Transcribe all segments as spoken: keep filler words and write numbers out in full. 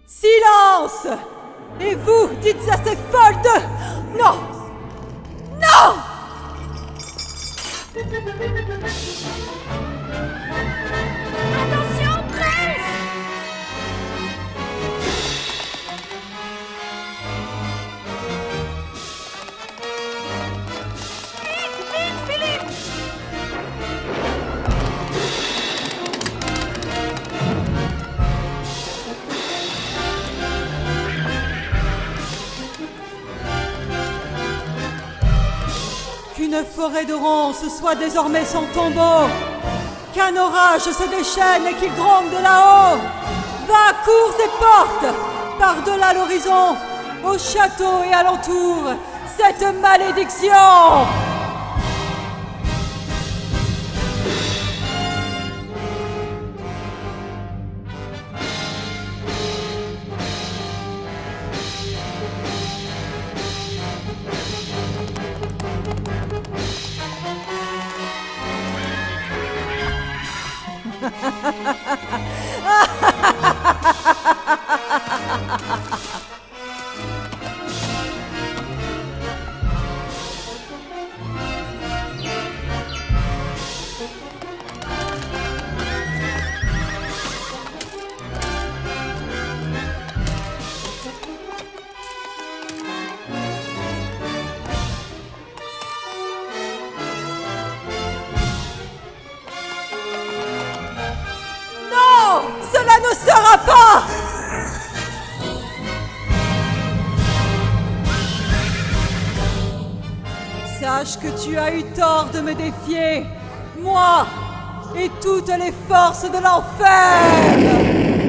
Silence! Et vous, dites à ces folles de... Non! Non! Attention, presse! Vite, vite, Philippe! Qu'une forêt de ronces soit désormais son tombeau, qu'un orage se déchaîne et qu'il gronde de là-haut. Va, cours et porte, par-delà l'horizon, au château et alentour, cette malédiction. Cela ne sera pas! Sache que tu as eu tort de me défier, moi et toutes les forces de l'enfer!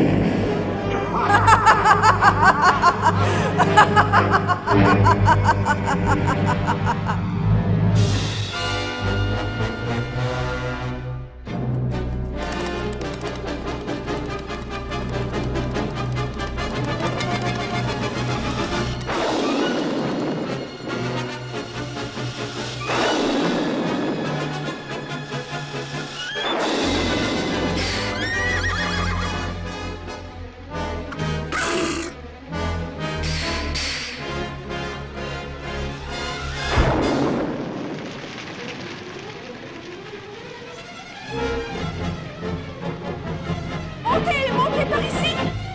Montez, montez par ici!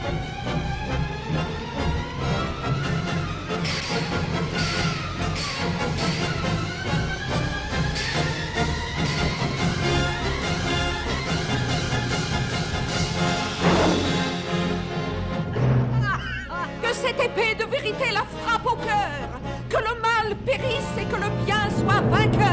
Que cette épée de vérité la frappe au cœur! Que le mal périsse et que le bien soit vainqueur!